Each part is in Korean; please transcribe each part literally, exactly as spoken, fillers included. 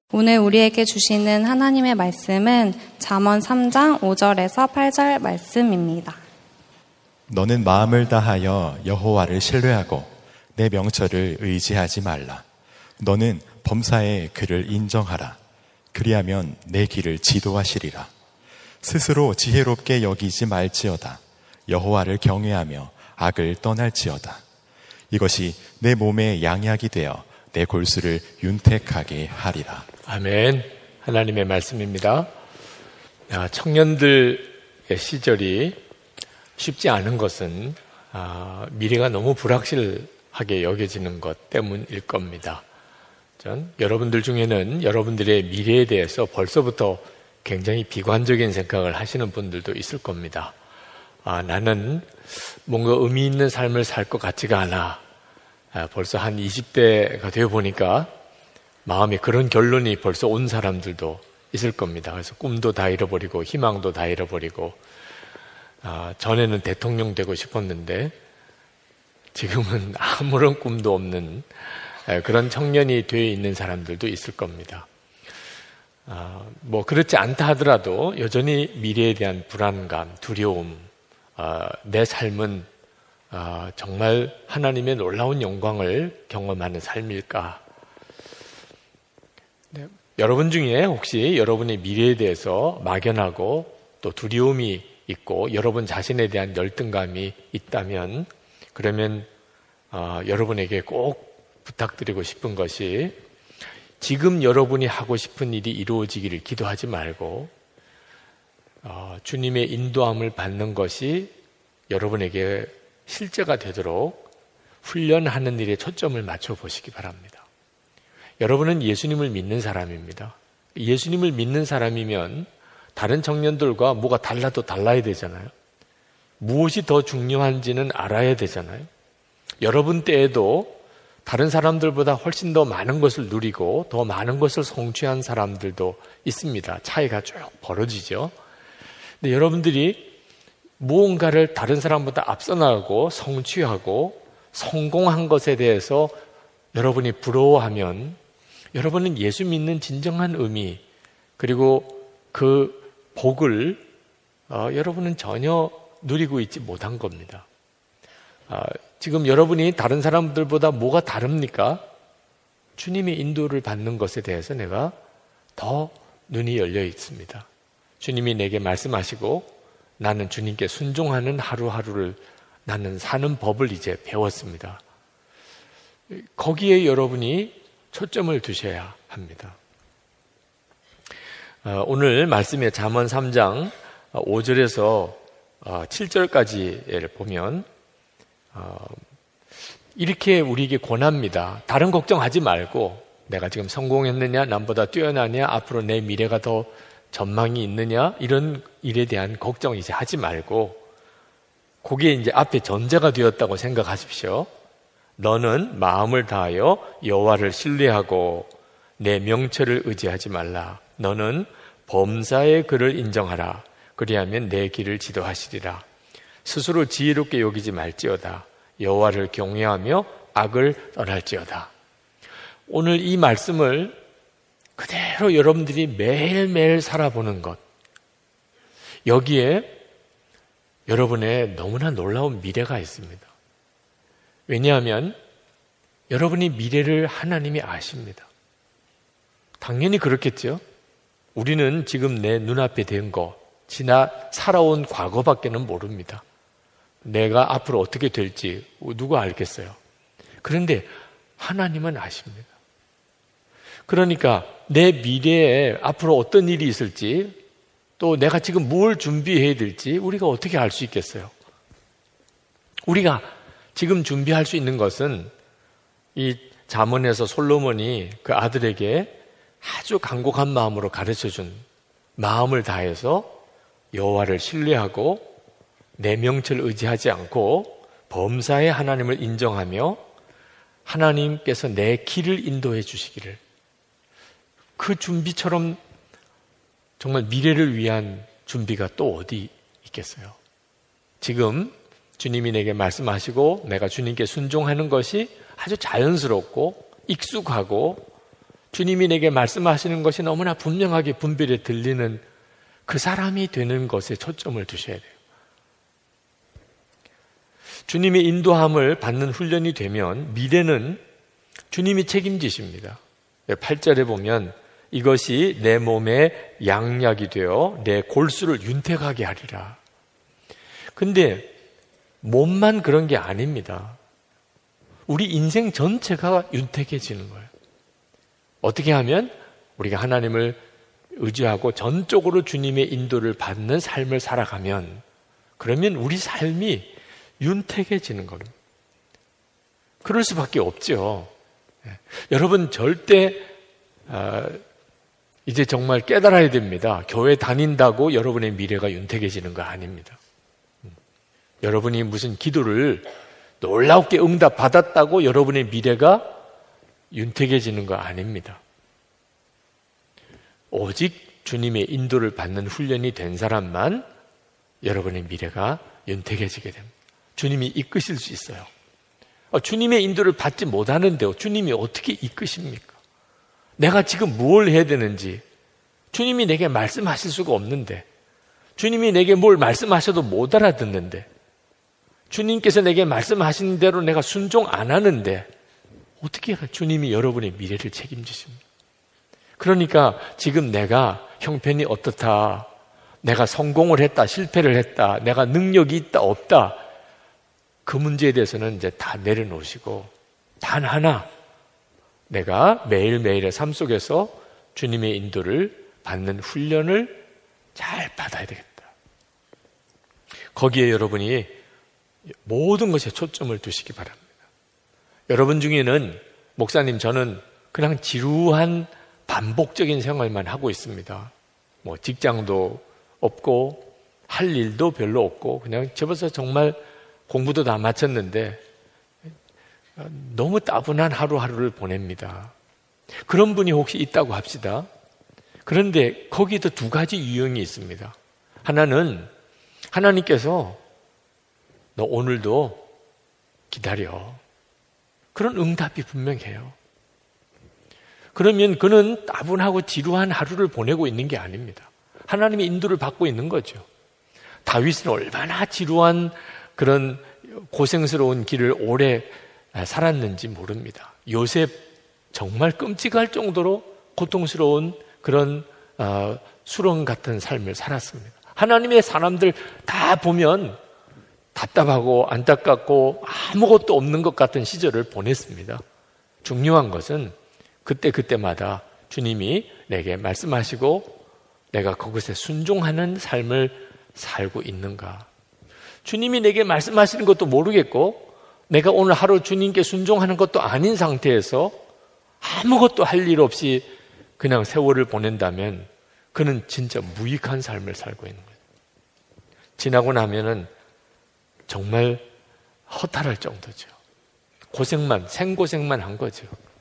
오늘 우리에게 주시는 하나님의 말씀은 잠언 삼 장 오 절에서 팔 절 말씀입니다. 너는 마음을 다하여 여호와를 신뢰하고 내 명철을 의지하지 말라. 너는 범사에 그를 인정하라. 그리하면 내 길을 지도하시리라. 스스로 지혜롭게 여기지 말지어다. 여호와를 경외하며 악을 떠날지어다. 이것이 내 몸에 양약이 되어 내 골수를 윤택하게 하리라. 아멘. 하나님의 말씀입니다. 청년들의 시절이 쉽지 않은 것은 미래가 너무 불확실하게 여겨지는 것 때문일 겁니다. 전 여러분들 중에는 여러분들의 미래에 대해서 벌써부터 굉장히 비관적인 생각을 하시는 분들도 있을 겁니다. 아, 나는 뭔가 의미 있는 삶을 살 것 같지가 않아. 아, 벌써 한 이십 대가 되어 보니까 마음에 그런 결론이 벌써 온 사람들도 있을 겁니다. 그래서 꿈도 다 잃어버리고 희망도 다 잃어버리고 아, 전에는 대통령 되고 싶었는데 지금은 아무런 꿈도 없는 그런 청년이 되어 있는 사람들도 있을 겁니다. 아, 뭐 그렇지 않다 하더라도 여전히 미래에 대한 불안감, 두려움, 아, 내 삶은 아, 정말 하나님의 놀라운 영광을 경험하는 삶일까? 네, 여러분 중에 혹시 여러분의 미래에 대해서 막연하고 또 두려움이 있고 여러분 자신에 대한 열등감이 있다면 그러면 어, 여러분에게 꼭 부탁드리고 싶은 것이 지금 여러분이 하고 싶은 일이 이루어지기를 기도하지 말고 어, 주님의 인도함을 받는 것이 여러분에게 실제가 되도록 훈련하는 일에 초점을 맞춰보시기 바랍니다. 여러분은 예수님을 믿는 사람입니다. 예수님을 믿는 사람이면 다른 청년들과 뭐가 달라도 달라야 되잖아요. 무엇이 더 중요한지는 알아야 되잖아요. 여러분 때에도 다른 사람들보다 훨씬 더 많은 것을 누리고 더 많은 것을 성취한 사람들도 있습니다. 차이가 쭉 벌어지죠. 근데 여러분들이 무언가를 다른 사람보다 앞서 나가고 성취하고 성공한 것에 대해서 여러분이 부러워하면 여러분은 예수 믿는 진정한 의미 그리고 그 복을 어, 여러분은 전혀 누리고 있지 못한 겁니다. 어, 지금 여러분이 다른 사람들보다 뭐가 다릅니까? 주님의 인도를 받는 것에 대해서 내가 더 눈이 열려 있습니다. 주님이 내게 말씀하시고 나는 주님께 순종하는 하루하루를 나는 사는 법을 이제 배웠습니다. 거기에 여러분이 초점을 두셔야 합니다. 오늘 말씀의 잠언 삼 장 오 절에서 칠 절까지를 보면 이렇게 우리에게 권합니다. 다른 걱정하지 말고 내가 지금 성공했느냐, 남보다 뛰어나냐, 앞으로 내 미래가 더 전망이 있느냐 이런 일에 대한 걱정 이제 하지 말고 그게 이제 앞에 전제가 되었다고 생각하십시오. 너는 마음을 다하여 여호와를 신뢰하고 내 명철을 의지하지 말라. 너는 범사의 그를 인정하라. 그리하면 내 길을 지도하시리라. 스스로 지혜롭게 여기지 말지어다. 여호와를 경외하며 악을 떠날지어다. 오늘 이 말씀을 그대로 여러분들이 매일매일 살아보는 것, 여기에 여러분의 너무나 놀라운 미래가 있습니다. 왜냐하면 여러분이 미래를 하나님이 아십니다. 당연히 그렇겠죠. 우리는 지금 내 눈앞에 된 거, 지나 살아온 과거밖에는 모릅니다. 내가 앞으로 어떻게 될지 누가 알겠어요. 그런데 하나님은 아십니다. 그러니까 내 미래에 앞으로 어떤 일이 있을지 또 내가 지금 뭘 준비해야 될지 우리가 어떻게 알 수 있겠어요? 우리가 지금 준비할 수 있는 것은 이 잠언에서 솔로몬이 그 아들에게 아주 간곡한 마음으로 가르쳐준 마음을 다해서 여호와를 신뢰하고 내 명철을 의지하지 않고 범사의 하나님을 인정하며 하나님께서 내 길을 인도해 주시기를 그 준비처럼 정말 미래를 위한 준비가 또 어디 있겠어요? 지금 주님이 내게 말씀하시고 내가 주님께 순종하는 것이 아주 자연스럽고 익숙하고 주님이 내게 말씀하시는 것이 너무나 분명하게 분별에 들리는 그 사람이 되는 것에 초점을 두셔야 돼요. 주님의 인도함을 받는 훈련이 되면 미래는 주님이 책임지십니다. 팔 절에 보면 이것이 내 몸에 양약이 되어 내 골수를 윤택하게 하리라. 근데 몸만 그런 게 아닙니다. 우리 인생 전체가 윤택해지는 거예요. 어떻게 하면 우리가 하나님을 의지하고 전적으로 주님의 인도를 받는 삶을 살아가면, 그러면 우리 삶이 윤택해지는 겁니다. 그럴 수밖에 없죠. 여러분 절대 어, 이제 정말 깨달아야 됩니다. 교회 다닌다고 여러분의 미래가 윤택해지는 거 아닙니다. 여러분이 무슨 기도를 놀랍게 응답 받았다고 여러분의 미래가 윤택해지는 거 아닙니다. 오직 주님의 인도를 받는 훈련이 된 사람만 여러분의 미래가 윤택해지게 됩니다. 주님이 이끄실 수 있어요. 주님의 인도를 받지 못하는데요, 주님이 어떻게 이끄십니까? 내가 지금 뭘 해야 되는지 주님이 내게 말씀하실 수가 없는데, 주님이 내게 뭘 말씀하셔도 못 알아듣는데, 주님께서 내게 말씀하신 대로 내가 순종 안 하는데 어떻게 주님이 여러분의 미래를 책임지십니까? 그러니까 지금 내가 형편이 어떻다, 내가 성공을 했다, 실패를 했다, 내가 능력이 있다, 없다, 그 문제에 대해서는 이제 다 내려놓으시고 단 하나, 내가 매일매일의 삶 속에서 주님의 인도를 받는 훈련을 잘 받아야 되겠다. 거기에 여러분이 모든 것에 초점을 두시기 바랍니다. 여러분 중에는 목사님 저는 그냥 지루한 반복적인 생활만 하고 있습니다. 뭐 직장도 없고 할 일도 별로 없고 그냥 집에서 정말 공부도 다 마쳤는데 너무 따분한 하루하루를 보냅니다. 그런 분이 혹시 있다고 합시다. 그런데 거기도 두 가지 유형이 있습니다. 하나는 하나님께서 너 오늘도 기다려, 그런 응답이 분명해요. 그러면 그는 따분하고 지루한 하루를 보내고 있는 게 아닙니다. 하나님의 인도를 받고 있는 거죠. 다윗은 얼마나 지루한 그런 고생스러운 길을 오래 살았는지 모릅니다. 요셉 정말 끔찍할 정도로 고통스러운 그런 어, 수렁 같은 삶을 살았습니다. 하나님의 사람들 다 보면 답답하고 안타깝고 아무것도 없는 것 같은 시절을 보냈습니다. 중요한 것은 그때그때마다 주님이 내게 말씀하시고 내가 그것에 순종하는 삶을 살고 있는가. 주님이 내게 말씀하시는 것도 모르겠고 내가 오늘 하루 주님께 순종하는 것도 아닌 상태에서 아무것도 할 일 없이 그냥 세월을 보낸다면 그는 진짜 무익한 삶을 살고 있는 거예요. 지나고 나면은 정말 허탈할 정도죠. 고생만, 생고생만 한 거죠.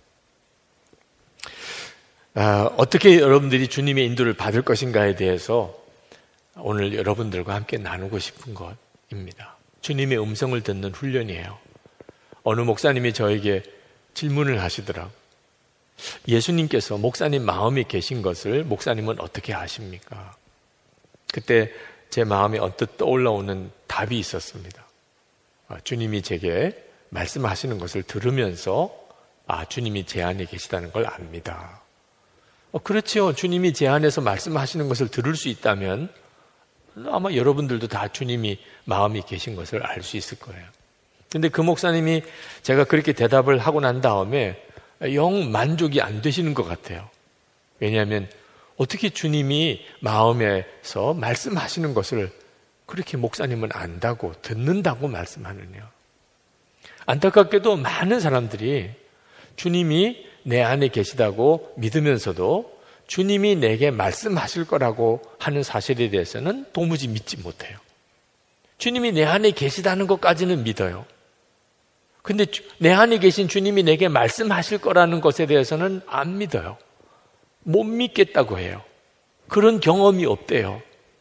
아, 어떻게 여러분들이 주님의 인도를 받을 것인가에 대해서 오늘 여러분들과 함께 나누고 싶은 것입니다. 주님의 음성을 듣는 훈련이에요. 어느 목사님이 저에게 질문을 하시더라고요. 예수님께서 목사님 마음에 계신 것을 목사님은 어떻게 아십니까? 그때 제 마음에 언뜻 떠올라오는 답이 있었습니다. 아, 주님이 제게 말씀하시는 것을 들으면서 아, 주님이 제 안에 계시다는 걸 압니다. 어, 그렇죠. 주님이 제 안에서 말씀하시는 것을 들을 수 있다면 아마 여러분들도 다 주님이 마음이 계신 것을 알 수 있을 거예요. 근데 그 목사님이 제가 그렇게 대답을 하고 난 다음에 영 만족이 안 되시는 것 같아요. 왜냐하면 어떻게 주님이 마음에서 말씀하시는 것을 그렇게 목사님은 안다고, 듣는다고 말씀하느냐. 안타깝게도 많은 사람들이 주님이 내 안에 계시다고 믿으면서도 주님이 내게 말씀하실 거라고 하는 사실에 대해서는 도무지 믿지 못해요. 주님이 내 안에 계시다는 것까지는 믿어요. 근데 내 안에 계신 주님이 내게 말씀하실 거라는 것에 대해서는 안 믿어요. 못 믿겠다고 해요. 그런 경험이 없대요.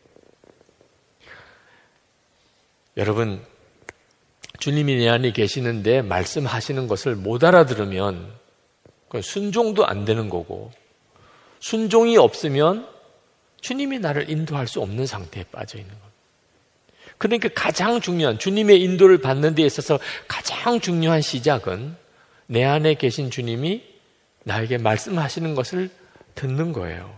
여러분, 주님이 내 안에 계시는데 말씀하시는 것을 못 알아들으면 그건 순종도 안 되는 거고, 순종이 없으면 주님이 나를 인도할 수 없는 상태에 빠져 있는 겁니다. 그러니까 가장 중요한, 주님의 인도를 받는 데 있어서 가장 중요한 시작은 내 안에 계신 주님이 나에게 말씀하시는 것을 듣는 거예요.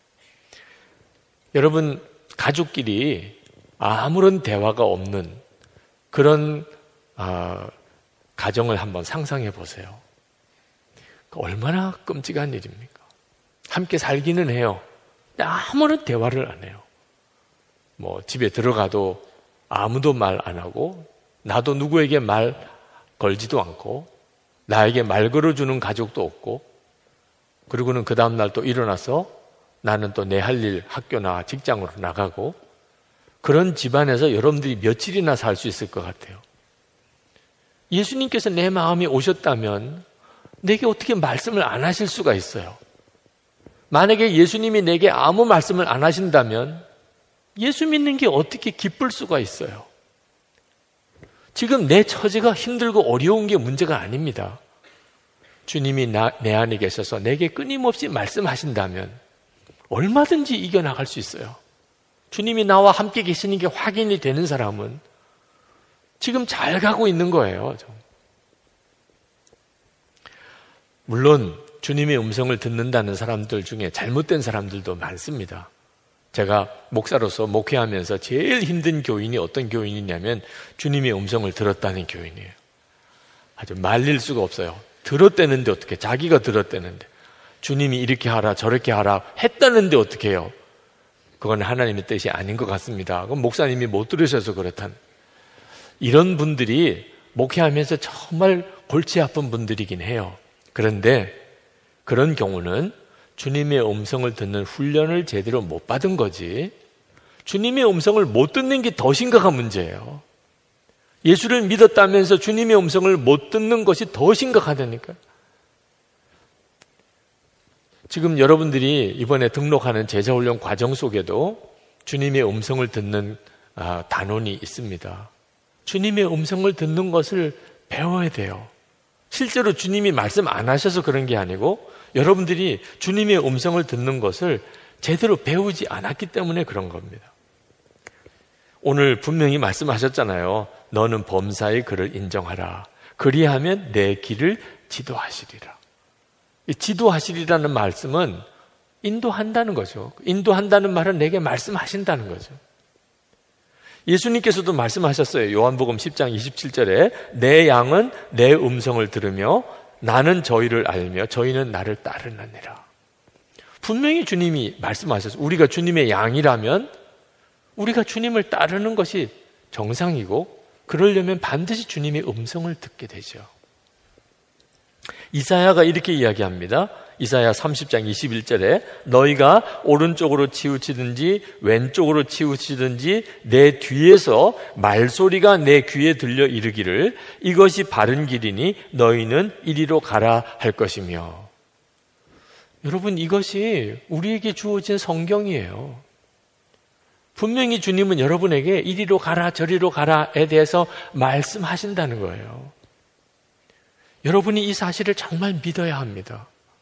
여러분, 가족끼리 아무런 대화가 없는 그런 어, 가정을 한번 상상해 보세요. 얼마나 끔찍한 일입니까? 함께 살기는 해요. 아무런 대화를 안 해요. 뭐 집에 들어가도 아무도 말 안 하고, 나도 누구에게 말 걸지도 않고, 나에게 말 걸어주는 가족도 없고, 그리고는 그 다음날 또 일어나서 나는 또 내 할 일, 학교나 직장으로 나가고, 그런 집안에서 여러분들이 며칠이나 살 수 있을 것 같아요. 예수님께서 내 마음에 오셨다면 내게 어떻게 말씀을 안 하실 수가 있어요? 만약에 예수님이 내게 아무 말씀을 안 하신다면 예수 믿는 게 어떻게 기쁠 수가 있어요? 지금 내 처지가 힘들고 어려운 게 문제가 아닙니다. 주님이 나, 내 안에 계셔서 내게 끊임없이 말씀하신다면 얼마든지 이겨나갈 수 있어요. 주님이 나와 함께 계시는 게 확인이 되는 사람은 지금 잘 가고 있는 거예요. 물론 주님의 음성을 듣는다는 사람들 중에 잘못된 사람들도 많습니다. 제가 목사로서 목회하면서 제일 힘든 교인이 어떤 교인이냐면 주님의 음성을 들었다는 교인이에요. 아주 말릴 수가 없어요. 들었다는데 어떻게, 자기가 들었다는데 주님이 이렇게 하라 저렇게 하라 했다는데 어떻게 해요? 그건 하나님의 뜻이 아닌 것 같습니다. 그건 목사님이 못 들으셔서 그렇단. 이런 분들이 목회하면서 정말 골치 아픈 분들이긴 해요. 그런데 그런 경우는 주님의 음성을 듣는 훈련을 제대로 못 받은 거지, 주님의 음성을 못 듣는 게 더 심각한 문제예요. 예수를 믿었다면서 주님의 음성을 못 듣는 것이 더 심각하다니까요. 지금 여러분들이 이번에 등록하는 제자훈련 과정 속에도 주님의 음성을 듣는 단원이 있습니다. 주님의 음성을 듣는 것을 배워야 돼요. 실제로 주님이 말씀 안 하셔서 그런 게 아니고 여러분들이 주님의 음성을 듣는 것을 제대로 배우지 않았기 때문에 그런 겁니다. 오늘 분명히 말씀하셨잖아요. 너는 범사의 그를 인정하라. 그리하면 내 길을 지도하시리라. 이 지도하시리라는 말씀은 인도한다는 거죠. 인도한다는 말은 내게 말씀하신다는 거죠. 예수님께서도 말씀하셨어요. 요한복음 십 장 이십칠 절에 내 양은 내 음성을 들으며 나는 저희를 알며 저희는 나를 따르느니라. 분명히 주님이 말씀하셨어요. 우리가 주님의 양이라면 우리가 주님을 따르는 것이 정상이고, 그러려면 반드시 주님의 음성을 듣게 되죠. 이사야가 이렇게 이야기합니다. 이사야 삼십 장 이십일 절에 너희가 오른쪽으로 치우치든지 왼쪽으로 치우치든지 내 뒤에서 말소리가 내 귀에 들려 이르기를 이것이 바른 길이니 너희는 이리로 가라 할 것이며. 여러분, 이것이 우리에게 주어진 성경이에요. 분명히 주님은 여러분에게 이리로 가라 저리로 가라에 대해서 말씀하신다는 거예요. 여러분이 이 사실을 정말 믿어야 합니다.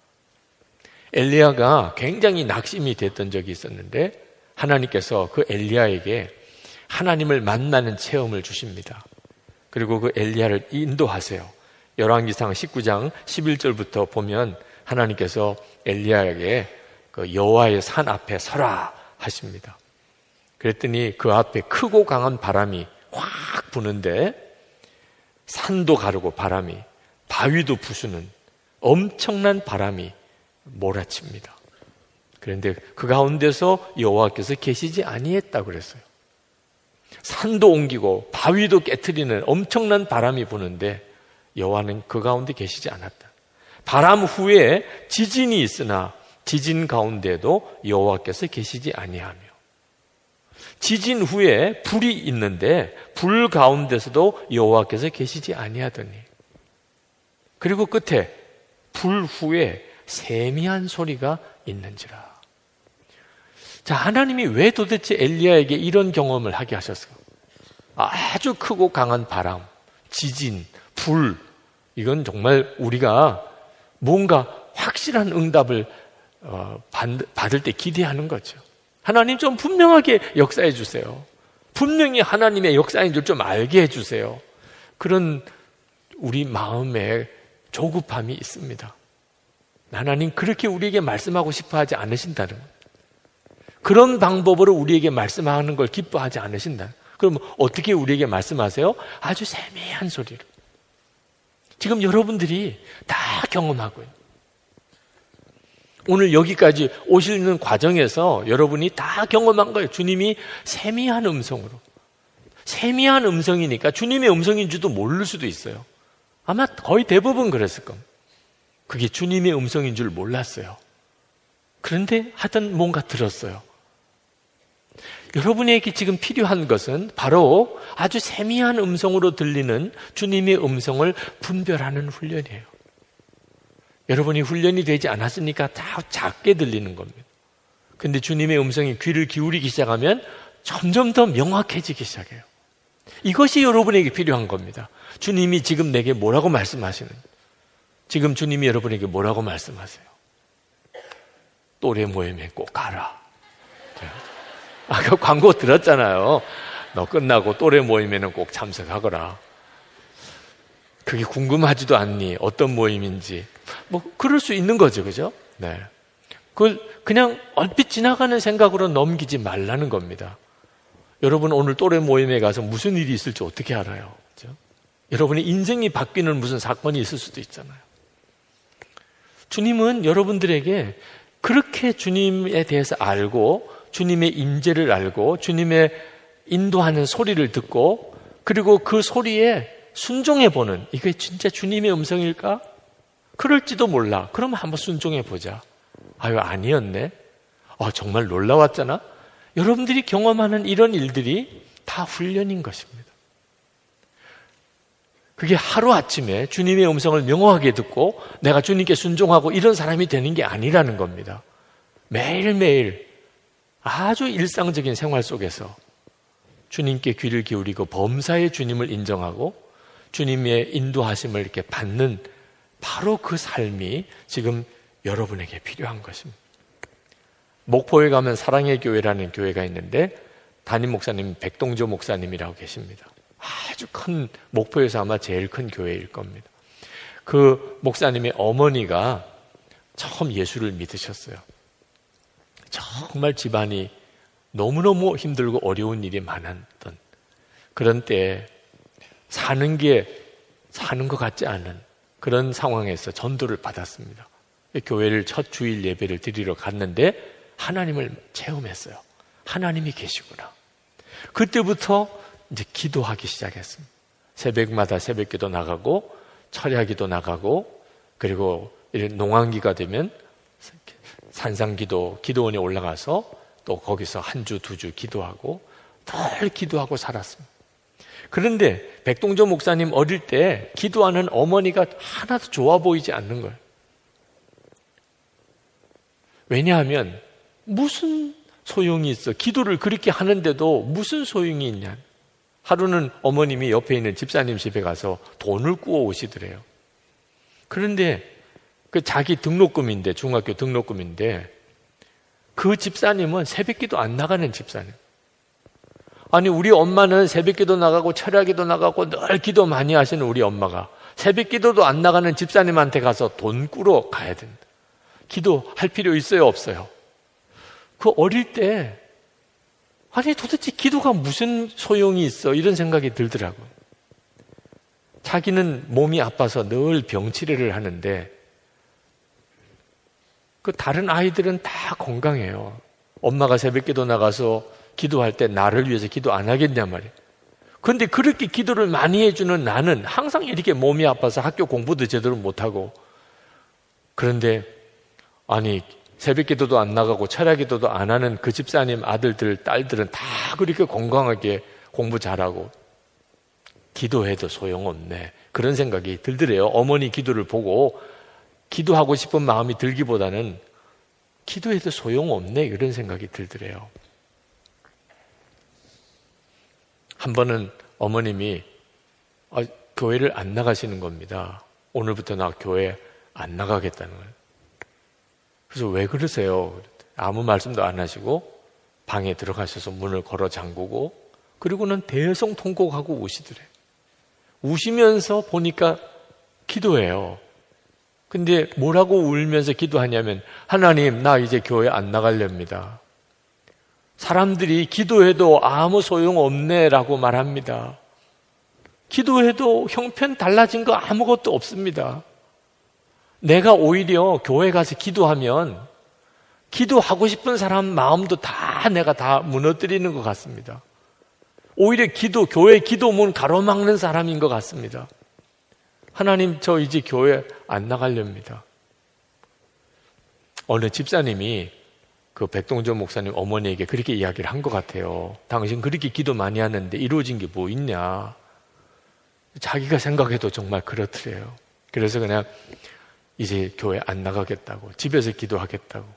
엘리야가 굉장히 낙심이 됐던 적이 있었는데 하나님께서 그 엘리야에게 하나님을 만나는 체험을 주십니다. 그리고 그 엘리야를 인도하세요. 열왕기상 십구 장 십일 절부터 보면 하나님께서 엘리야에게 그 여호와의 산 앞에 서라 하십니다. 그랬더니 그 앞에 크고 강한 바람이 확 부는데 산도 가르고 바람이, 바위도 부수는 엄청난 바람이 몰아칩니다. 그런데 그 가운데서 여호와께서 계시지 아니했다고 그랬어요. 산도 옮기고 바위도 깨트리는 엄청난 바람이 부는데 여호와는 그 가운데 계시지 않았다. 바람 후에 지진이 있으나 지진 가운데도 여호와께서 계시지 아니하며, 지진 후에 불이 있는데 불 가운데서도 여호와께서 계시지 아니하더니, 그리고 끝에 불 후에 세미한 소리가 있는지라. 자, 하나님이 왜 도대체 엘리야에게 이런 경험을 하게 하셨을까? 아주 크고 강한 바람, 지진, 불, 이건 정말 우리가 뭔가 확실한 응답을 어, 받을 때 기대하는 거죠. 하나님 좀 분명하게 역사해 주세요. 분명히 하나님의 역사인 줄 좀 알게 해주세요. 그런 우리 마음에 조급함이 있습니다. 하나님 그렇게 우리에게 말씀하고 싶어 하지 않으신다는 거예요. 그런 방법으로 우리에게 말씀하는 걸 기뻐하지 않으신다. 그럼 어떻게 우리에게 말씀하세요? 아주 세미한 소리로. 지금 여러분들이 다 경험하고요. 오늘 여기까지 오시는 과정에서 여러분이 다 경험한 거예요. 주님이 세미한 음성으로. 세미한 음성이니까 주님의 음성인 줄도 모를 수도 있어요. 아마 거의 대부분 그랬을 겁니다. 그게 주님의 음성인 줄 몰랐어요. 그런데 하여튼 뭔가 들었어요. 여러분에게 지금 필요한 것은 바로 아주 세미한 음성으로 들리는 주님의 음성을 분별하는 훈련이에요. 여러분이 훈련이 되지 않았으니까 다 작게 들리는 겁니다. 근데 주님의 음성이 귀를 기울이기 시작하면 점점 더 명확해지기 시작해요. 이것이 여러분에게 필요한 겁니다. 주님이 지금 내게 뭐라고 말씀하시는, 지금 주님이 여러분에게 뭐라고 말씀하세요? 또래 모임에 꼭 가라. 아까 광고 들었잖아요. 너 끝나고 또래 모임에는 꼭 참석하거라. 그게 궁금하지도 않니? 어떤 모임인지. 뭐, 그럴 수 있는 거죠. 그죠? 네. 그걸 그냥 얼핏 지나가는 생각으로 넘기지 말라는 겁니다. 여러분 오늘 또래 모임에 가서 무슨 일이 있을지 어떻게 알아요? 그죠? 여러분의 인생이 바뀌는 무슨 사건이 있을 수도 있잖아요. 주님은 여러분들에게 그렇게 주님에 대해서 알고 주님의 임재를 알고 주님의 인도하는 소리를 듣고 그리고 그 소리에 순종해보는, 이게 진짜 주님의 음성일까? 그럴지도 몰라. 그러면 한번 순종해보자. 아유, 아니었네. 어, 정말 놀라웠잖아. 여러분들이 경험하는 이런 일들이 다 훈련인 것입니다. 그게 하루아침에 주님의 음성을 명확하게 듣고 내가 주님께 순종하고 이런 사람이 되는 게 아니라는 겁니다. 매일매일 아주 일상적인 생활 속에서 주님께 귀를 기울이고 범사의 주님을 인정하고 주님의 인도하심을 이렇게 받는 바로 그 삶이 지금 여러분에게 필요한 것입니다. 목포에 가면 사랑의 교회라는 교회가 있는데 담임 목사님 백동조 목사님이라고 계십니다. 아주 큰, 목포에서 아마 제일 큰 교회일 겁니다. 그 목사님의 어머니가 처음 예수를 믿으셨어요. 정말 집안이 너무너무 힘들고 어려운 일이 많았던 그런 때에 사는 게 사는 것 같지 않은 그런 상황에서 전도를 받았습니다. 교회를 첫 주일 예배를 드리러 갔는데 하나님을 체험했어요. 하나님이 계시구나. 그때부터 이제 기도하기 시작했습니다. 새벽마다 새벽기도 나가고 철야기도 나가고 그리고 농한기가 되면 산상기도 기도원에 올라가서 또 거기서 한 주, 두 주 기도하고 늘 기도하고 살았습니다. 그런데 백동조 목사님 어릴 때 기도하는 어머니가 하나도 좋아 보이지 않는 거예요. 왜냐하면 무슨 소용이 있어? 기도를 그렇게 하는데도 무슨 소용이 있냐? 하루는 어머님이 옆에 있는 집사님 집에 가서 돈을 구워 오시더래요. 그런데 그 자기 등록금인데, 중학교 등록금인데 그 집사님은 새벽기도 안 나가는 집사님. 아니 우리 엄마는 새벽기도 나가고 철야기도 나가고 늘 기도 많이 하시는 우리 엄마가 새벽기도도 안 나가는 집사님한테 가서 돈 꾸러 가야 된다. 기도할 필요 있어요, 없어요? 그 어릴 때 아니 도대체 기도가 무슨 소용이 있어? 이런 생각이 들더라고요. 자기는 몸이 아파서 늘 병치레를 하는데 그 다른 아이들은 다 건강해요. 엄마가 새벽기도 나가서 기도할 때 나를 위해서 기도 안 하겠냐 말이에요. 그런데 그렇게 기도를 많이 해주는 나는 항상 이렇게 몸이 아파서 학교 공부도 제대로 못하고 그런데 아니 새벽기도도 안 나가고 철야기도도 안 하는 그 집사님 아들들, 딸들은 다 그렇게 건강하게 공부 잘하고 기도해도 소용없네. 그런 생각이 들더래요. 어머니 기도를 보고 기도하고 싶은 마음이 들기보다는 기도해도 소용없네. 이런 생각이 들더래요. 한 번은 어머님이 아, 교회를 안 나가시는 겁니다. 오늘부터 나 교회 안 나가겠다는 거예요. 그래서 왜 그러세요? 아무 말씀도 안 하시고 방에 들어가셔서 문을 걸어 잠그고 그리고는 대성통곡하고 우시더래. 우시면서 보니까 기도해요. 근데 뭐라고 울면서 기도하냐면 하나님, 나 이제 교회 안 나가렵니다. 사람들이 기도해도 아무 소용없네 라고 말합니다. 기도해도 형편 달라진 거 아무것도 없습니다. 내가 오히려 교회 가서 기도하면 기도하고 싶은 사람 마음도 다 내가 다 무너뜨리는 것 같습니다. 오히려 기도, 교회 기도문 가로막는 사람인 것 같습니다. 하나님, 저 이제 교회 안 나가렵니다. 어느 집사님이 그 백동전 목사님 어머니에게 그렇게 이야기를 한 것 같아요. 당신 그렇게 기도 많이 하는데 이루어진 게 뭐 있냐. 자기가 생각해도 정말 그렇더래요. 그래서 그냥 이제 교회 안 나가겠다고, 집에서 기도하겠다고.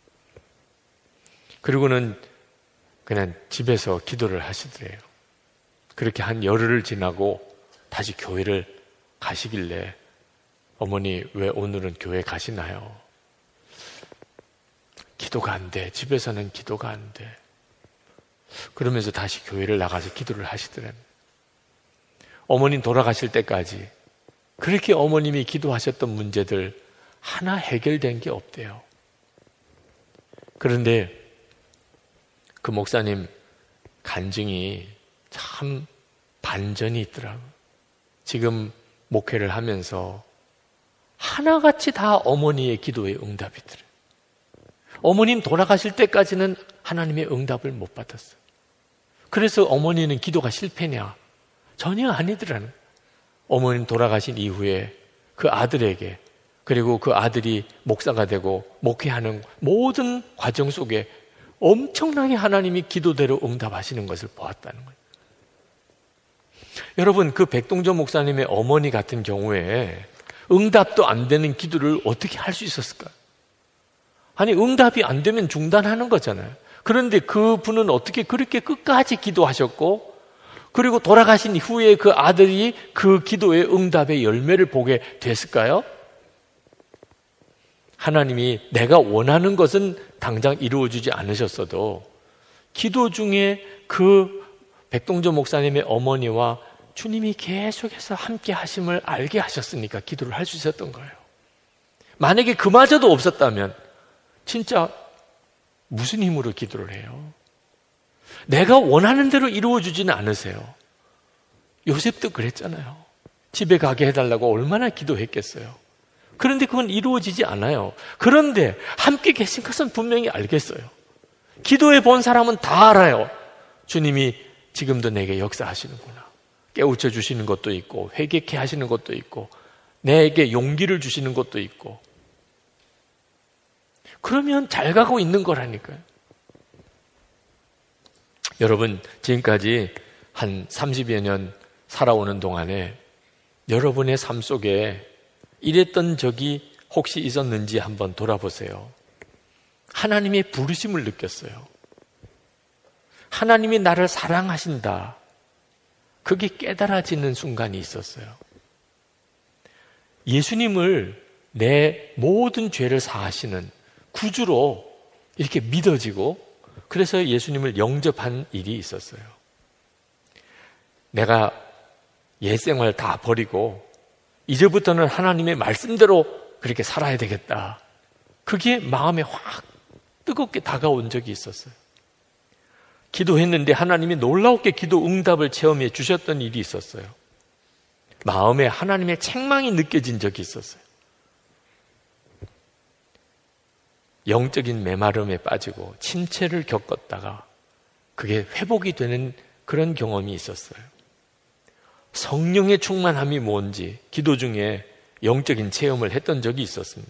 그리고는 그냥 집에서 기도를 하시더래요. 그렇게 한 열흘을 지나고 다시 교회를 가시길래 어머니, 왜 오늘은 교회 가시나요? 기도가 안 돼. 집에서는 기도가 안 돼. 그러면서 다시 교회를 나가서 기도를 하시더래요. 어머님 돌아가실 때까지 그렇게 어머님이 기도하셨던 문제들 하나 해결된 게 없대요. 그런데 그 목사님 간증이 참 반전이 있더라고요. 지금 목회를 하면서 하나같이 다 어머니의 기도에 응답이더래요. 어머님 돌아가실 때까지는 하나님의 응답을 못 받았어요. 그래서 어머니는 기도가 실패냐? 전혀 아니더라는. 어머님 돌아가신 이후에 그 아들에게, 그리고 그 아들이 목사가 되고 목회하는 모든 과정 속에 엄청나게 하나님이 기도대로 응답하시는 것을 보았다는 거예요. 여러분, 그 백동전 목사님의 어머니 같은 경우에 응답도 안 되는 기도를 어떻게 할 수 있었을까요? 아니, 응답이 안 되면 중단하는 거잖아요. 그런데 그 분은 어떻게 그렇게 끝까지 기도하셨고, 그리고 돌아가신 후에 그 아들이 그 기도의 응답의 열매를 보게 됐을까요? 하나님이 내가 원하는 것은 당장 이루어주지 않으셨어도 기도 중에 그 백동전 목사님의 어머니와 주님이 계속해서 함께 하심을 알게 하셨으니까 기도를 할 수 있었던 거예요. 만약에 그마저도 없었다면 진짜 무슨 힘으로 기도를 해요? 내가 원하는 대로 이루어주지는 않으세요. 요셉도 그랬잖아요. 집에 가게 해달라고 얼마나 기도했겠어요. 그런데 그건 이루어지지 않아요. 그런데 함께 계신 것은 분명히 알겠어요. 기도해 본 사람은 다 알아요. 주님이 지금도 내게 역사하시는구나. 깨우쳐 주시는 것도 있고, 회개케 하시는 것도 있고, 내게 용기를 주시는 것도 있고. 그러면 잘 가고 있는 거라니까요. 여러분, 지금까지 한 삼십여 년 살아오는 동안에 여러분의 삶 속에 이랬던 적이 혹시 있었는지 한번 돌아보세요. 하나님의 부르심을 느꼈어요. 하나님이 나를 사랑하신다. 그게 깨달아지는 순간이 있었어요. 예수님을 내 모든 죄를 사하시는 구주로 이렇게 믿어지고, 그래서 예수님을 영접한 일이 있었어요. 내가 옛생활 다 버리고 이제부터는 하나님의 말씀대로 그렇게 살아야 되겠다. 그게 마음에 확 뜨겁게 다가온 적이 있었어요. 기도했는데 하나님이 놀라웠게 기도 응답을 체험해 주셨던 일이 있었어요. 마음에 하나님의 책망이 느껴진 적이 있었어요. 영적인 메마름에 빠지고 침체를 겪었다가 그게 회복이 되는 그런 경험이 있었어요. 성령의 충만함이 뭔지 기도 중에 영적인 체험을 했던 적이 있었습니다.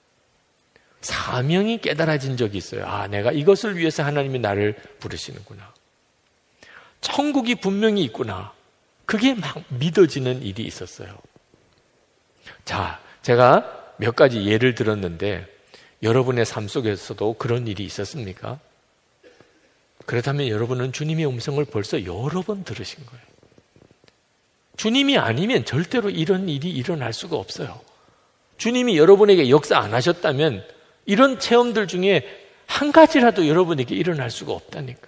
사명이 깨달아진 적이 있어요. 아, 내가 이것을 위해서 하나님이 나를 부르시는구나. 천국이 분명히 있구나. 그게 막 믿어지는 일이 있었어요. 자, 제가 몇 가지 예를 들었는데 여러분의 삶 속에서도 그런 일이 있었습니까? 그렇다면 여러분은 주님의 음성을 벌써 여러 번 들으신 거예요. 주님이 아니면 절대로 이런 일이 일어날 수가 없어요. 주님이 여러분에게 역사 안 하셨다면 이런 체험들 중에 한 가지라도 여러분에게 일어날 수가 없다니까.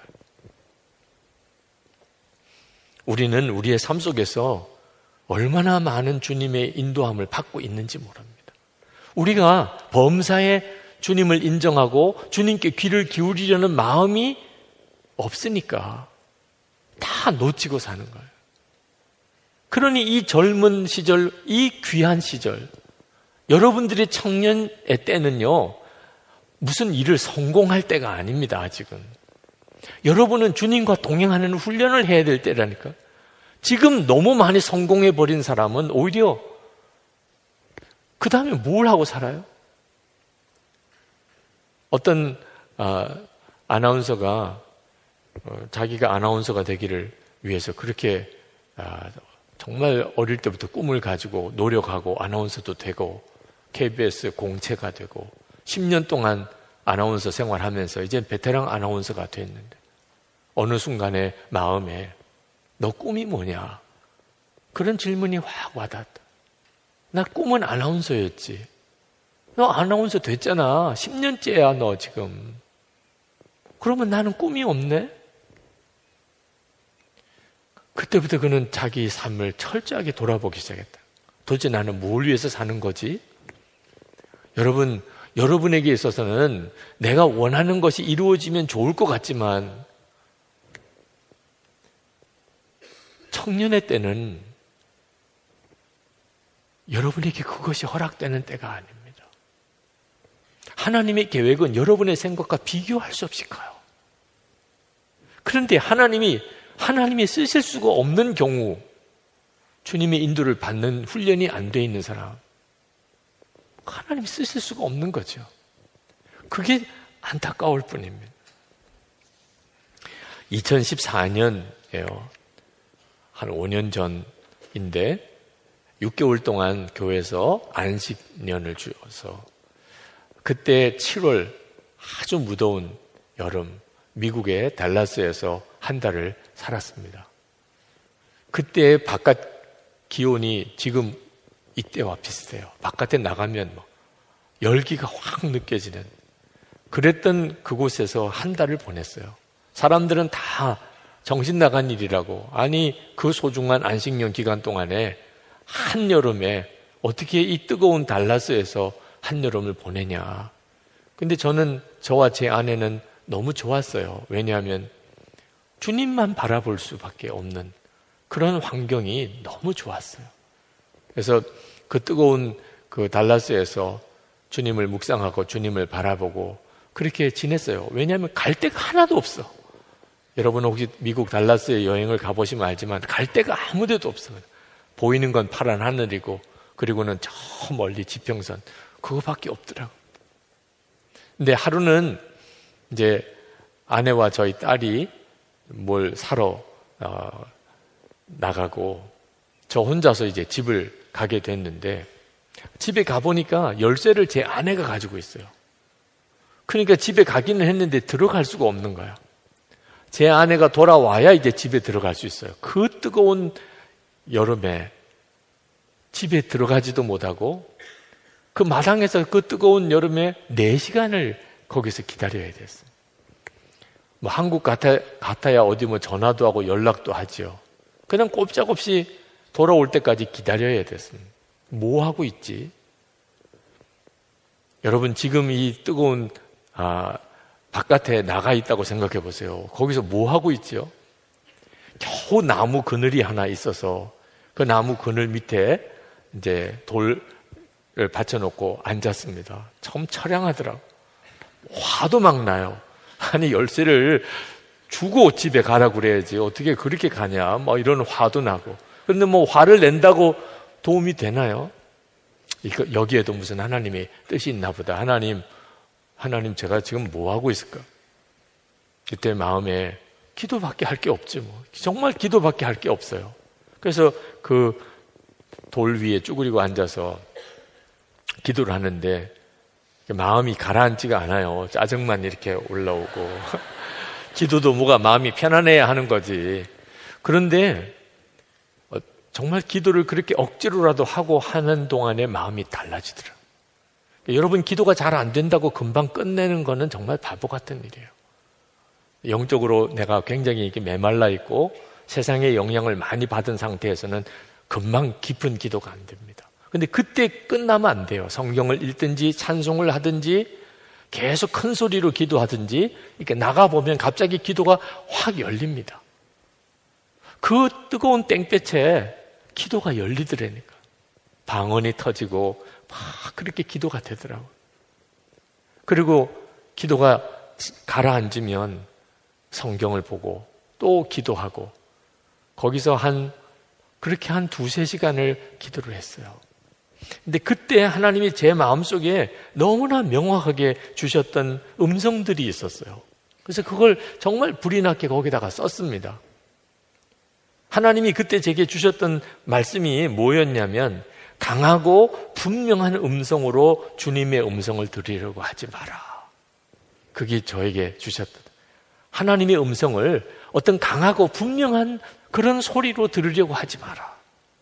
우리는 우리의 삶 속에서 얼마나 많은 주님의 인도함을 받고 있는지 모릅니다. 우리가 범사에 주님을 인정하고 주님께 귀를 기울이려는 마음이 없으니까 다 놓치고 사는 거예요. 그러니 이 젊은 시절, 이 귀한 시절, 여러분들의 청년의 때는요, 무슨 일을 성공할 때가 아닙니다, 아직은. 여러분은 주님과 동행하는 훈련을 해야 될 때라니까. 지금 너무 많이 성공해버린 사람은 오히려 그 다음에 뭘 하고 살아요? 어떤 아, 아나운서가 어, 자기가 아나운서가 되기를 위해서 그렇게 아, 정말 어릴 때부터 꿈을 가지고 노력하고 아나운서도 되고 케이비에스 공채가 되고 십 년 동안 아나운서 생활하면서 이제 베테랑 아나운서가 됐는데 어느 순간에 마음에 너 꿈이 뭐냐? 그런 질문이 확 와닿았다. 나 꿈은 아나운서였지. 너 아나운서 됐잖아. 십 년째야 너 지금. 그러면 나는 꿈이 없네? 그때부터 그는 자기 삶을 철저하게 돌아보기 시작했다. 도대체 나는 뭘 위해서 사는 거지? 여러분, 여러분에게 있어서는 내가 원하는 것이 이루어지면 좋을 것 같지만 청년의 때는 여러분에게 그것이 허락되는 때가 아닙니다. 하나님의 계획은 여러분의 생각과 비교할 수 없이 커요. 그런데 하나님이 하나님이 쓰실 수가 없는 경우 주님의 인도를 받는 훈련이 안 돼 있는 사람 하나님이 쓰실 수가 없는 거죠. 그게 안타까울 뿐입니다. 이천십사 년이에요. 한 오 년 전인데 육 개월 동안 교회에서 안식년을 주어서 그때 칠월 아주 무더운 여름 미국의 달라스에서 한 달을 살았습니다. 그때 바깥 기온이 지금 이때와 비슷해요. 바깥에 나가면 뭐 열기가 확 느껴지는 그랬던 그곳에서 한 달을 보냈어요. 사람들은 다 정신 나간 일이라고 아니 그 소중한 안식년 기간 동안에 한여름에 어떻게 이 뜨거운 달라스에서 한여름을 보내냐. 근데 저는 저와 제 아내는 너무 좋았어요. 왜냐하면 주님만 바라볼 수밖에 없는 그런 환경이 너무 좋았어요. 그래서 그 뜨거운 그 달라스에서 주님을 묵상하고 주님을 바라보고 그렇게 지냈어요. 왜냐하면 갈 데가 하나도 없어. 여러분 혹시 미국 달라스에 여행을 가보시면 알지만 갈 데가 아무 데도 없어요. 보이는 건 파란 하늘이고 그리고는 저 멀리 지평선 그거밖에 없더라고요. 근데 하루는 이제 아내와 저희 딸이 뭘 사러 어, 나가고 저 혼자서 이제 집을 가게 됐는데 집에 가보니까 열쇠를 제 아내가 가지고 있어요. 그러니까 집에 가기는 했는데 들어갈 수가 없는 거야. 제 아내가 돌아와야 이제 집에 들어갈 수 있어요. 그 뜨거운 여름에 집에 들어가지도 못하고 그 마당에서 그 뜨거운 여름에 네 시간을 거기서 기다려야 됐어요. 뭐 한국 같아, 같아야 어디 뭐 전화도 하고 연락도 하죠. 그냥 꼼짝없이 돌아올 때까지 기다려야 됐습니다. 뭐 하고 있지? 여러분 지금 이 뜨거운 아, 바깥에 나가 있다고 생각해 보세요. 거기서 뭐 하고 있죠? 겨우 나무 그늘이 하나 있어서 그 나무 그늘 밑에 이제 돌을 받쳐놓고 앉았습니다. 참 처량하더라고. 화도 막 나요. 아니 열쇠를 주고 집에 가라 그래야지 어떻게 그렇게 가냐 뭐 이런 화도 나고. 그런데 뭐 화를 낸다고 도움이 되나요? 이거 여기에도 무슨 하나님의 뜻이 있나 보다. 하나님 하나님 제가 지금 뭐 하고 있을까? 그때 마음에 기도밖에 할 게 없지 뭐. 정말 기도밖에 할 게 없어요. 그래서 그 돌 위에 쭈그리고 앉아서 기도를 하는데 마음이 가라앉지가 않아요. 짜증만 이렇게 올라오고 기도도 뭐가 마음이 편안해야 하는 거지. 그런데 정말 기도를 그렇게 억지로라도 하고 하는 동안에 마음이 달라지더라고요. 여러분 기도가 잘 안 된다고 금방 끝내는 거는 정말 바보 같은 일이에요. 영적으로 내가 굉장히 이렇게 메말라 있고 세상의 영향을 많이 받은 상태에서는 금방 깊은 기도가 안 됩니다. 근데 그때 끝나면 안 돼요. 성경을 읽든지 찬송을 하든지 계속 큰 소리로 기도하든지 이렇게 나가보면 갑자기 기도가 확 열립니다. 그 뜨거운 땡볕에 기도가 열리더라니까. 방언이 터지고 막 그렇게 기도가 되더라고요. 그리고 기도가 가라앉으면 성경을 보고 또 기도하고 거기서 한 그렇게 한 두세 시간을 기도를 했어요. 근데 그때 하나님이 제 마음속에 너무나 명확하게 주셨던 음성들이 있었어요. 그래서 그걸 정말 불이 나게 거기다가 썼습니다. 하나님이 그때 제게 주셨던 말씀이 뭐였냐면 강하고 분명한 음성으로 주님의 음성을 들으려고 하지 마라. 그게 저에게 주셨던 하나님의 음성을 어떤 강하고 분명한 그런 소리로 들으려고 하지 마라.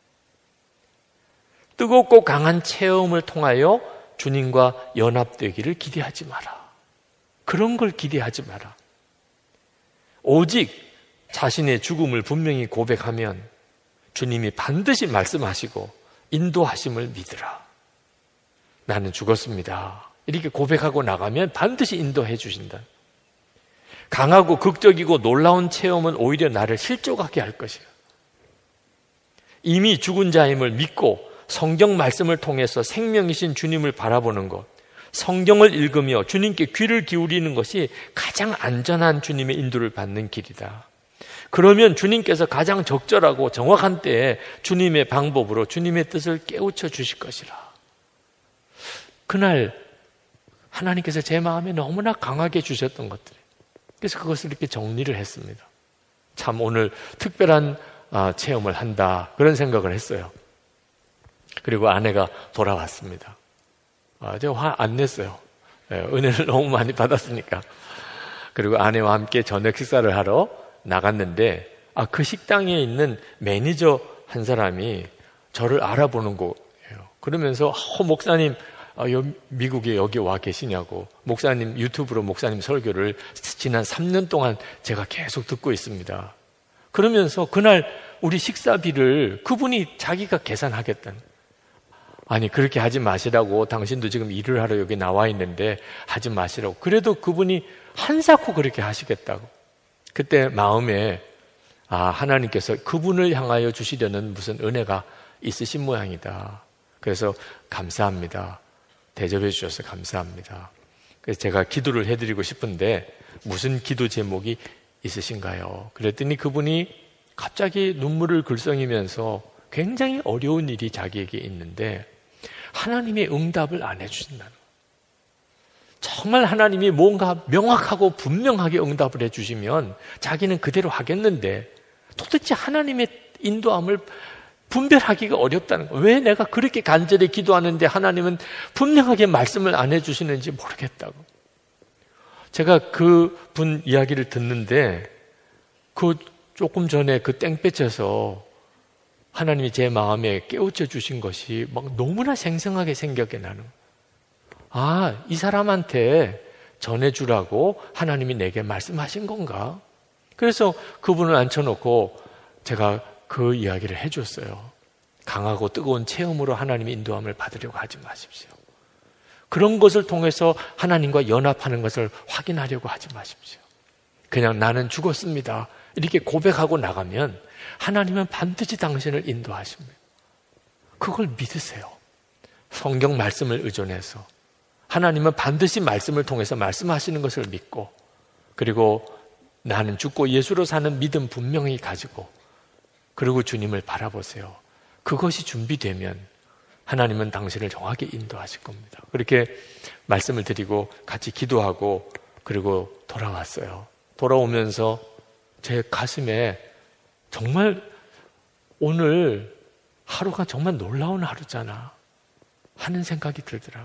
뜨겁고 강한 체험을 통하여 주님과 연합되기를 기대하지 마라. 그런 걸 기대하지 마라. 오직 자신의 죽음을 분명히 고백하면 주님이 반드시 말씀하시고 인도하심을 믿으라. 나는 죽었습니다. 이렇게 고백하고 나가면 반드시 인도해 주신다. 강하고 극적이고 놀라운 체험은 오히려 나를 실족하게 할 것이야. 이미 죽은 자임을 믿고 성경 말씀을 통해서 생명이신 주님을 바라보는 것, 성경을 읽으며 주님께 귀를 기울이는 것이 가장 안전한 주님의 인도를 받는 길이다. 그러면 주님께서 가장 적절하고 정확한 때에 주님의 방법으로 주님의 뜻을 깨우쳐 주실 것이라. 그날 하나님께서 제 마음에 너무나 강하게 주셨던 것들, 그래서 그것을 이렇게 정리를 했습니다. 참 오늘 특별한 체험을 한다, 그런 생각을 했어요. 그리고 아내가 돌아왔습니다. 아, 제가 화 안 냈어요. 네, 은혜를 너무 많이 받았으니까. 그리고 아내와 함께 저녁 식사를 하러 나갔는데, 아, 그 식당에 있는 매니저 한 사람이 저를 알아보는 거예요. 그러면서, 어, 목사님, 아, 여, 미국에 여기 와 계시냐고. 목사님, 유튜브로 목사님 설교를 지난 삼 년 동안 제가 계속 듣고 있습니다. 그러면서 그날 우리 식사비를 그분이 자기가 계산하겠다는. 아니, 그렇게 하지 마시라고. 당신도 지금 일을 하러 여기 나와 있는데 하지 마시라고. 그래도 그분이 한사코 그렇게 하시겠다고. 그때 마음에, 아, 하나님께서 그분을 향하여 주시려는 무슨 은혜가 있으신 모양이다. 그래서 감사합니다. 대접해 주셔서 감사합니다. 그래서 제가 기도를 해드리고 싶은데 무슨 기도 제목이 있으신가요? 그랬더니 그분이 갑자기 눈물을 글썽이면서 굉장히 어려운 일이 자기에게 있는데 하나님의 응답을 안 해주신다는 거예요. 정말 하나님이 뭔가 명확하고 분명하게 응답을 해주시면 자기는 그대로 하겠는데 도대체 하나님의 인도함을 분별하기가 어렵다는 거예요. 왜 내가 그렇게 간절히 기도하는데 하나님은 분명하게 말씀을 안 해주시는지 모르겠다고. 제가 그 분 이야기를 듣는데 그 조금 전에 그 땡볕에서 하나님이 제 마음에 깨우쳐 주신 것이 막 너무나 생생하게 생각이 나는, 아, 이 사람한테 전해주라고 하나님이 내게 말씀하신 건가? 그래서 그분을 앉혀놓고 제가 그 이야기를 해줬어요. 강하고 뜨거운 체험으로 하나님의 인도함을 받으려고 하지 마십시오. 그런 것을 통해서 하나님과 연합하는 것을 확인하려고 하지 마십시오. 그냥 나는 죽었습니다, 이렇게 고백하고 나가면 하나님은 반드시 당신을 인도하십니다. 그걸 믿으세요. 성경 말씀을 의존해서 하나님은 반드시 말씀을 통해서 말씀하시는 것을 믿고, 그리고 나는 죽고 예수로 사는 믿음 분명히 가지고, 그리고 주님을 바라보세요. 그것이 준비되면 하나님은 당신을 정확히 인도하실 겁니다. 그렇게 말씀을 드리고 같이 기도하고 그리고 돌아왔어요. 돌아오면서 제 가슴에 정말 오늘 하루가 정말 놀라운 하루잖아 하는 생각이 들더라고요.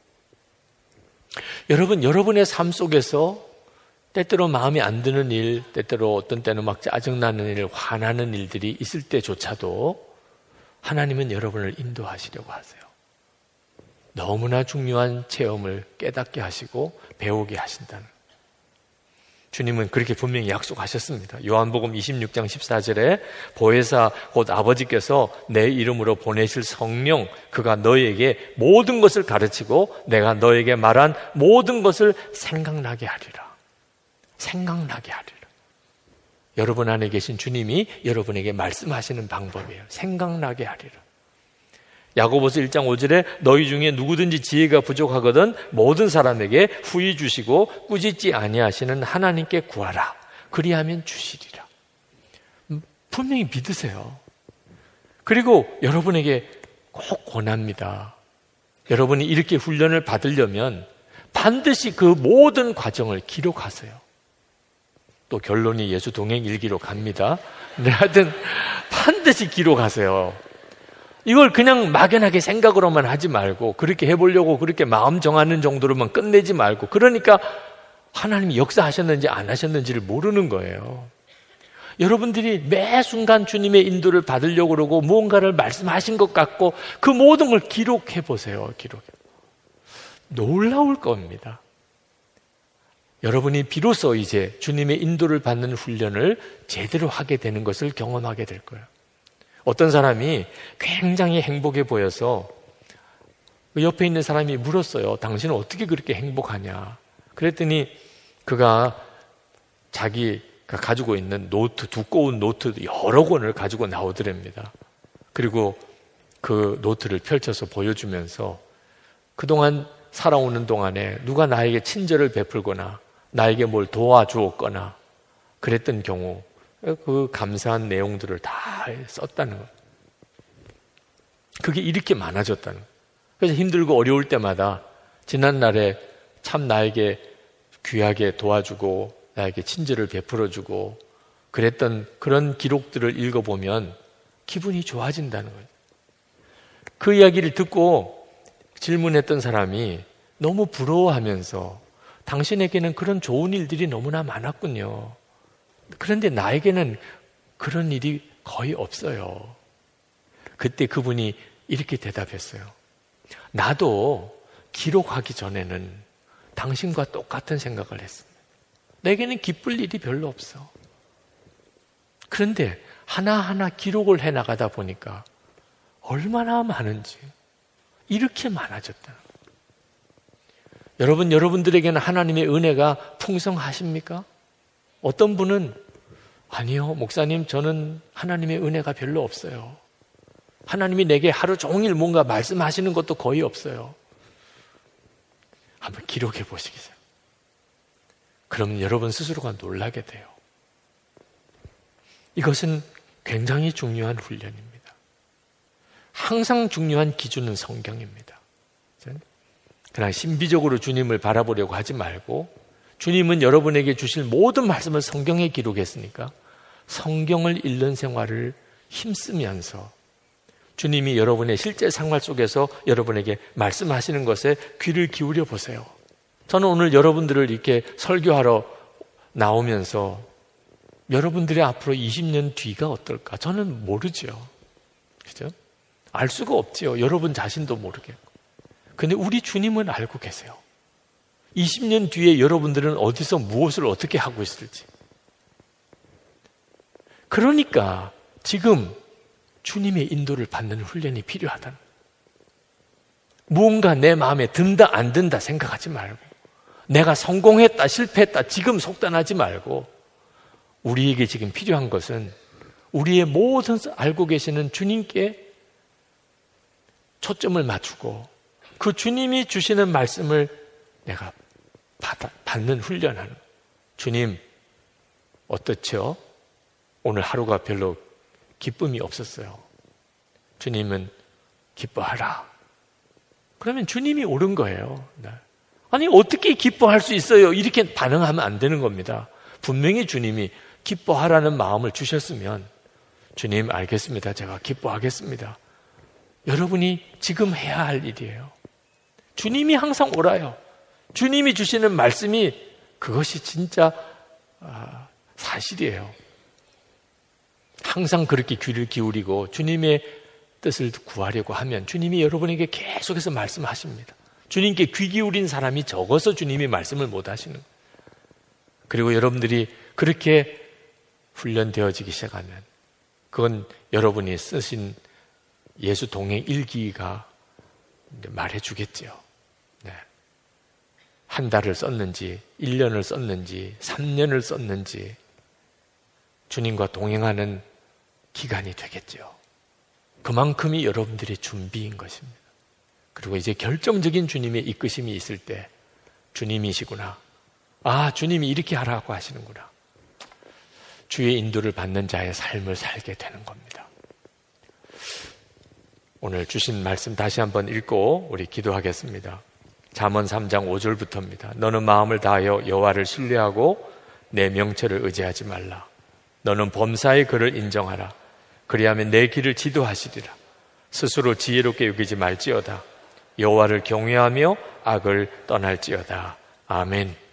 여러분, 여러분의 삶 속에서 때때로 마음에 안 드는 일, 때때로 어떤 때는 막 짜증나는 일, 화나는 일들이 있을 때조차도 하나님은 여러분을 인도하시려고 하세요. 너무나 중요한 체험을 깨닫게 하시고 배우게 하신다는, 주님은 그렇게 분명히 약속하셨습니다. 요한복음 이십육 장 십사 절에 보혜사 곧 아버지께서 내 이름으로 보내실 성령, 그가 너희에게 모든 것을 가르치고 내가 너에게 말한 모든 것을 생각나게 하리라. 생각나게 하리라. 여러분 안에 계신 주님이 여러분에게 말씀하시는 방법이에요. 생각나게 하리라. 야고보서 일 장 오 절에 너희 중에 누구든지 지혜가 부족하거든 모든 사람에게 후히 주시고 꾸짖지 아니하시는 하나님께 구하라. 그리하면 주시리라. 분명히 믿으세요. 그리고 여러분에게 꼭 권합니다. 여러분이 이렇게 훈련을 받으려면 반드시 그 모든 과정을 기록하세요. 또 결론이 예수 동행 일기로 갑니다. 근데 하여튼 반드시 기록하세요. 이걸 그냥 막연하게 생각으로만 하지 말고, 그렇게 해보려고 그렇게 마음 정하는 정도로만 끝내지 말고, 그러니까 하나님이 역사하셨는지 안 하셨는지를 모르는 거예요. 여러분들이 매 순간 주님의 인도를 받으려고 그러고 무언가를 말씀하신 것 같고 그 모든 걸 기록해 보세요. 기록해. 놀라울 겁니다. 여러분이 비로소 이제 주님의 인도를 받는 훈련을 제대로 하게 되는 것을 경험하게 될 거예요. 어떤 사람이 굉장히 행복해 보여서 옆에 있는 사람이 물었어요. 당신은 어떻게 그렇게 행복하냐? 그랬더니 그가 자기가 가지고 있는 노트, 두꺼운 노트 여러 권을 가지고 나오더랍니다. 그리고 그 노트를 펼쳐서 보여주면서 그동안 살아오는 동안에 누가 나에게 친절을 베풀거나 나에게 뭘 도와주었거나 그랬던 경우 그 감사한 내용들을 다 썼다는 거예요. 그게 이렇게 많아졌다는 거예요. 그래서 힘들고 어려울 때마다 지난날에 참 나에게 귀하게 도와주고 나에게 친절을 베풀어주고 그랬던 그런 기록들을 읽어보면 기분이 좋아진다는 거예요. 그 이야기를 듣고 질문했던 사람이 너무 부러워하면서 당신에게는 그런 좋은 일들이 너무나 많았군요. 그런데 나에게는 그런 일이 거의 없어요. 그때 그분이 이렇게 대답했어요. 나도 기록하기 전에는 당신과 똑같은 생각을 했습니다. 내게는 기쁠 일이 별로 없어. 그런데 하나하나 기록을 해나가다 보니까 얼마나 많은지 이렇게 많아졌다. 여러분, 여러분들에게는 하나님의 은혜가 풍성하십니까? 어떤 분은 아니요, 목사님, 저는 하나님의 은혜가 별로 없어요. 하나님이 내게 하루 종일 뭔가 말씀하시는 것도 거의 없어요. 한번 기록해 보시겠어요? 그러면 여러분 스스로가 놀라게 돼요. 이것은 굉장히 중요한 훈련입니다. 항상 중요한 기준은 성경입니다. 그냥 신비적으로 주님을 바라보려고 하지 말고 주님은 여러분에게 주실 모든 말씀을 성경에 기록했으니까 성경을 읽는 생활을 힘쓰면서 주님이 여러분의 실제 생활 속에서 여러분에게 말씀하시는 것에 귀를 기울여 보세요. 저는 오늘 여러분들을 이렇게 설교하러 나오면서 여러분들의 앞으로 이십 년 뒤가 어떨까? 저는 모르죠. 그죠? 알 수가 없지요. 여러분 자신도 모르겠고. 근데 우리 주님은 알고 계세요. 이십 년 뒤에 여러분들은 어디서 무엇을 어떻게 하고 있을지. 그러니까 지금 주님의 인도를 받는 훈련이 필요하다. 무언가 내 마음에 든다 안 든다 생각하지 말고 내가 성공했다 실패했다 지금 속단하지 말고 우리에게 지금 필요한 것은 우리의 모든 알고 계시는 주님께 초점을 맞추고 그 주님이 주시는 말씀을 내가 받아, 받는 훈련하는. 주님 어떻죠? 오늘 하루가 별로 기쁨이 없었어요. 주님은 기뻐하라. 그러면 주님이 옳은 거예요. 아니 어떻게 기뻐할 수 있어요? 이렇게 반응하면 안 되는 겁니다. 분명히 주님이 기뻐하라는 마음을 주셨으면 주님 알겠습니다. 제가 기뻐하겠습니다. 여러분이 지금 해야 할 일이에요. 주님이 항상 옳아요. 주님이 주시는 말씀이 그것이 진짜 사실이에요. 항상 그렇게 귀를 기울이고 주님의 뜻을 구하려고 하면 주님이 여러분에게 계속해서 말씀하십니다. 주님께 귀 기울인 사람이 적어서 주님이 말씀을 못 하시는 거예요. 그리고 여러분들이 그렇게 훈련되어지기 시작하면 그건 여러분이 쓰신 예수 동행 일기가 말해주겠죠. 네. 한 달을 썼는지, 일 년을 썼는지, 삼 년을 썼는지 주님과 동행하는 기간이 되겠죠. 그만큼이 여러분들의 준비인 것입니다. 그리고 이제 결정적인 주님의 이끄심이 있을 때 주님이시구나. 아, 주님이 이렇게 하라고 하시는구나. 주의 인도를 받는 자의 삶을 살게 되는 겁니다. 오늘 주신 말씀 다시 한번 읽고 우리 기도하겠습니다. 잠언 삼 장 오 절부터입니다. 너는 마음을 다하여 여호와를 신뢰하고 내 명철을 의지하지 말라. 너는 범사의 그를 인정하라. 그리하면 내 길을 지도하시리라. 스스로 지혜롭게 여기지 말지어다. 여호와를 경외하며 악을 떠날지어다. 아멘.